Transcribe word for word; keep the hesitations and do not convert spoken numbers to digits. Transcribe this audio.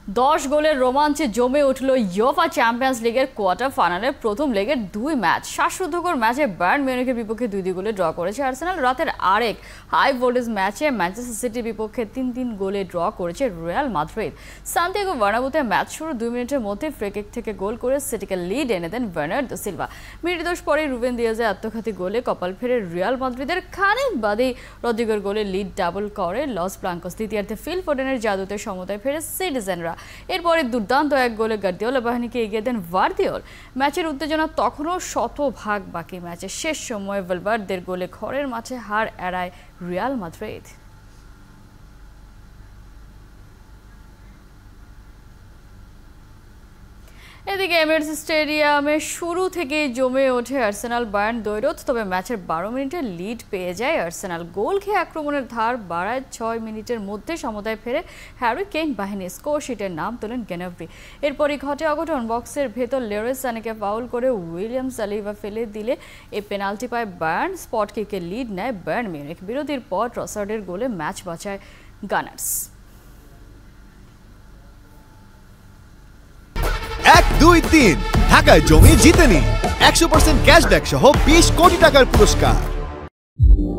দশ গোলের রোমাঞ্চে জমে উঠল ইউফা চ্যাম্পিয়ন্স লিগের কোয়ার্টার ফাইনালের প্রথম লেগের দুই ম্যাচ। শ্বাসরুদ্ধকর ম্যাচে বায়ার্ন মিউনিখের বিপক্ষে দুই দুই গোলে ড্র করেছে আর্সেনাল। রাতের আরেক হাই ভোল্টেজ ম্যাচে ম্যানচেস্টার সিটির বিপক্ষে তিন তিন গোলে ড্র করেছে রিয়াল মাদ্রিদ। সান্তিয়াগো বার্নাব্যুতে ম্যাচ শুরু দুই মিনিটের মধ্যে ফ্রি কিক থেকে গোল করে সিটিকে লিড এনে দেন বার্নার্ডো সিলভা। মিনিট দশ পরে রুবেন দিয়াজের আত্মঘাতী গোলে কপাল ফেরে রিয়াল মাদ্রিদের। খানিক বাদেই রদ্রিগোর গোলে লিড ডাবল করে লস ব্লাঙ্কোস। দ্বিতীয়ার্ধে ফিল ফোডেনের জাদুতে সমতায় ফেরে সিটিজেনরা। এরপরে দুর্দান্ত এক গোলে গার্দিওলা বাহিনীকে এগিয়ে দেন ভার্দিওল। ম্যাচের উত্তেজনা তখনও শতভাগ বাকি। ম্যাচের শেষ সময়ে ভালভার্দের গোলে ঘরের মাঠে হার এড়ায় রিয়াল মাদ্রিদ। এদিকে এমিরেটস স্টেডিয়ামে শুরু থেকে জমে ওঠে আর্সেনাল বায়ার্ন দ্বৈরথ। তবে ম্যাচের বারো মিনিটে লিড পেয়ে যায় আর্সেনাল। গোল খেয়ে আক্রমণের ধার বাড়ায় ছয় মিনিটের মধ্যে সমতায় ফেরে হ্যারি কেইন বাহিনী। স্কোর শিটের নাম তোলেন গেনাব্রি। এরপরই ঘটে অঘটন। বক্সের ভেতর লেরোয় সানেকে ফাউল করে উইলিয়াম সালিভা ফেলে দিলে এ পেনাল্টি পায় বায়ার্ন। স্পট কিকে লিড নেয় বায়ার্ন মিউনিখ। বিরতির পর ট্রসার্ডের গোলে ম্যাচ বাঁচায় গানার্স। এক দুই তিন ঢাকায় জমি জিতে নিন একশো পার্সেন্ট ক্যাশব্যাক সহ বিশ কোটি টাকার পুরস্কার।